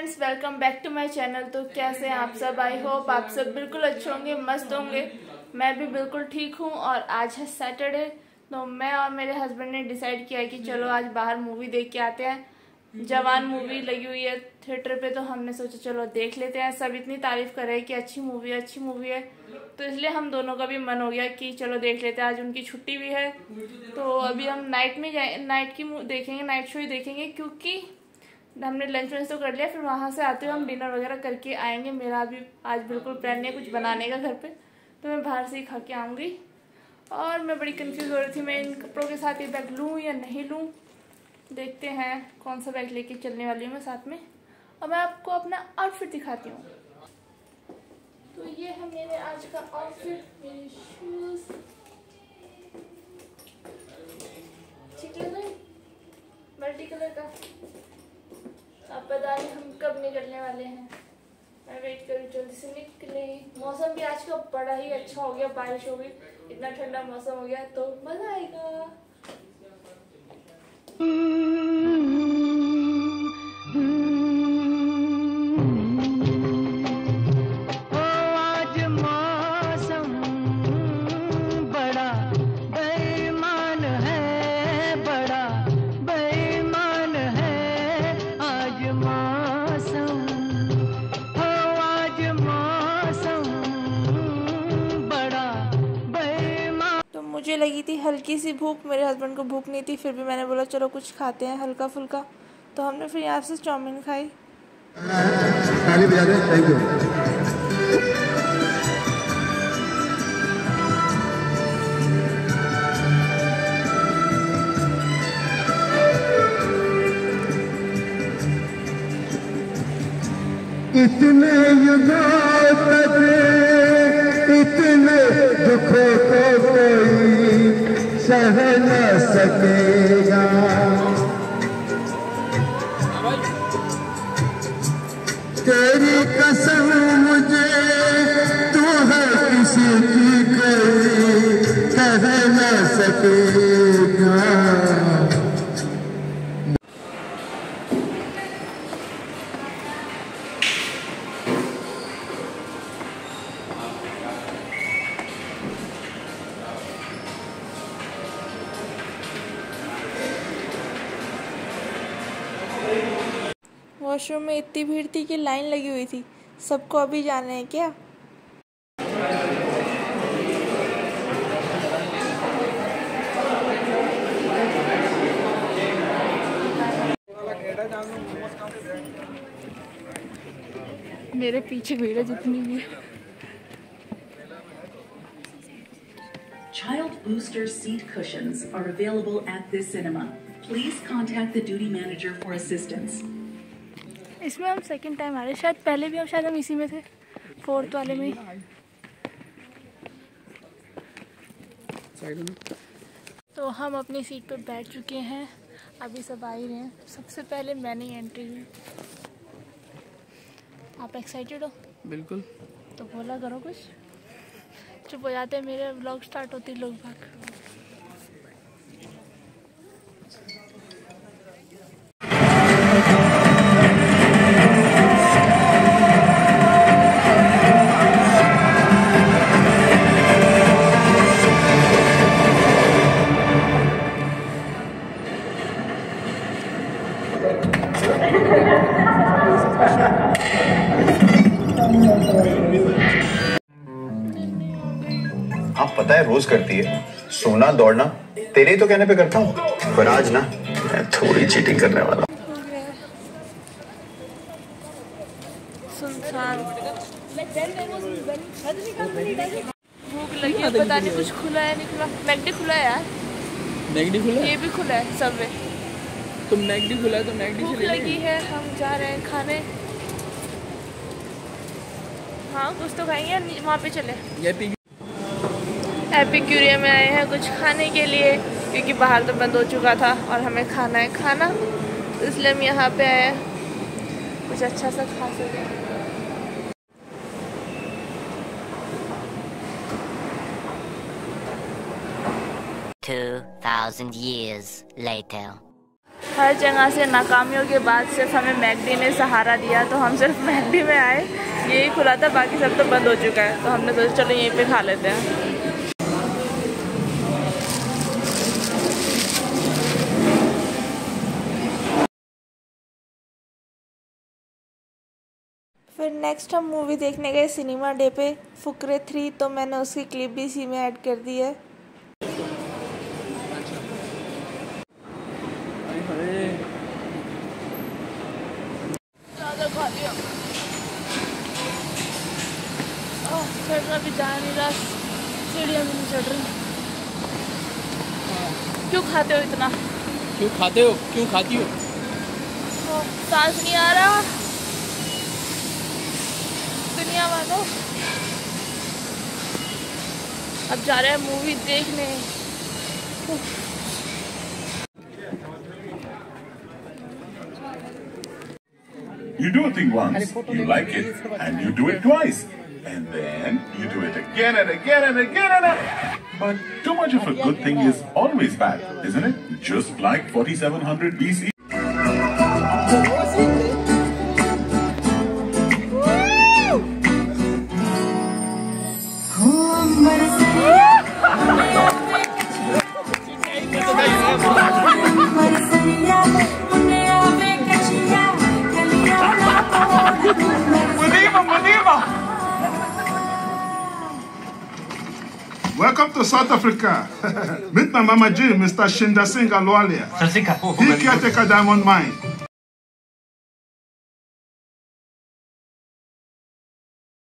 Friends, welcome back to my channel. तो कैसे हैं आप सब? आई होप आप सब बिल्कुल अच्छे होंगे, मस्त होंगे। मैं भी बिल्कुल ठीक हूँ। और आज है सैटरडे, तो मैं और मेरे हस्बैंड ने डिसाइड किया कि चलो आज बाहर मूवी देख के आते हैं। जवान मूवी लगी हुई है थिएटर पे, तो हमने सोचा चलो देख लेते हैं। सब इतनी तारीफ कर रहे हैं कि अच्छी मूवी है, तो इसलिए हम दोनों का भी मन हो गया कि चलो देख लेते हैं। आज उनकी छुट्टी भी है, तो अभी हम नाइट की देखेंगे, नाइट शो ही देखेंगे, क्योंकि हमने लंच वंच तो कर लिया। फिर वहाँ से आते हुए हम डिनर वगैरह करके आएंगे। मेरा अभी आज बिल्कुल प्लान नहीं है कुछ बनाने का घर पे, तो मैं बाहर से ही खा के आऊँगी। और मैं बड़ी कंफ्यूज हो रही थी, मैं इन कपड़ों के साथ ये बैग लूँ या नहीं लूँ। देखते हैं कौन सा बैग लेके चलने वाली हूँ मैं साथ में। और मैं आपको अपना आउटफिट दिखाती हूँ। तो ये है मेरे आज का आउटफिट, मेरे शूज, मल्टी कलर का। अब पता नहीं हम कब निकलने वाले हैं। मैं वेट करूँ जल्दी से निकले। मौसम भी आज का बड़ा ही अच्छा हो गया, बारिश हो गई, इतना ठंडा मौसम हो गया, तो मजा आएगा। मुझे लगी थी हल्की सी भूख, मेरे हस्बैंड को भूख नहीं थी, फिर भी मैंने बोला चलो कुछ खाते हैं हल्का फुल्का। तो हमने फिर यहाँ से चाउमीन खाई। ताली बजा दें, थैंक यू। इतने युगों तक इतने दुखों को कोई सह न सकेगा। तेरी कसम मुझे तू है किसी की कोई कह न सकेगा। वॉशरूम में इतनी भीड़ थी कि लाइन लगी हुई थी। सबको अभी जाना है क्या? मेरे पीछे भीड़ है जितनी भी। Child booster seat cushions are available at this cinema. Please contact the duty manager for assistance. इसमें हम सेकंड टाइम आ रहे, शायद पहले भी हम इसी में थे, 4th वाले में। तो हम अपनी सीट पर बैठ चुके हैं, अभी सब आ ही रहे हैं। सबसे पहले मैंने एंट्री ली। आप एक्साइटेड हो? बिल्कुल। तो बोला करो कुछ, चुप हो जाते हैं, मेरे व्लॉग स्टार्ट होते लोग भाग। हाँ पता है रोज करती है, सोना दौड़ना तेरे ही तो कहने पे करता हूँ, पर आज ना मैं थोड़ी चीटिंग करने वाला। भूख लगी है, पता नहीं कुछ खुला है नहीं खुला। मैगडी खुला है यार, मैगडी खुला है? ये भी खुला है, सबवे। तो मैगडी खुला है तो मैगडी भूख से ले लगी है, हम जा रहे हैं खाने। हाँ कुछ तो खाएंगे, वहाँ पे चले। एपिक्यूरियम में आए हैं कुछ खाने के लिए, क्योंकि बाहर तो बंद हो चुका था और हमें खाना है खाना, तो इसलिए हम यहाँ पे आए हैं कुछ अच्छा सा खा सकें। 2000 years later. हर जगह से नाकामियों के बाद सिर्फ हमें मैकडी ने सहारा दिया, तो हम सिर्फ मैकडी में आए, यही खुला था, बाकी सब तो बंद हो चुका है। तो हमने सोचा चलो यहीं पे खा लेते हैं। फिर नेक्स्ट हम मूवी देखने गए सिनेमा डे पे फुकरे 3, तो मैंने उसकी क्लिप भी इसी में ऐड कर दी है। ज़्यादा खा लिया, चढ़ना भी जा नहीं रहा, सीढ़ियाँ भी नहीं चढ़ रही। क्यों खाते हो इतना? क्यों खाते हो? क्यों खाती हो? सांस नहीं आ रहा दुनिया वालों। अब जा रहे हैं मूवी देखने। You do a thing once, you like it, and you do it twice. And then you do it again and again and again and again. But too much of a good thing is always bad, isn't it? Just like 4700 BC. Welcome to South Africa. Meet my Mama G, Mr. Shinda Singh Alwalia. He caretaker Diamond Mine.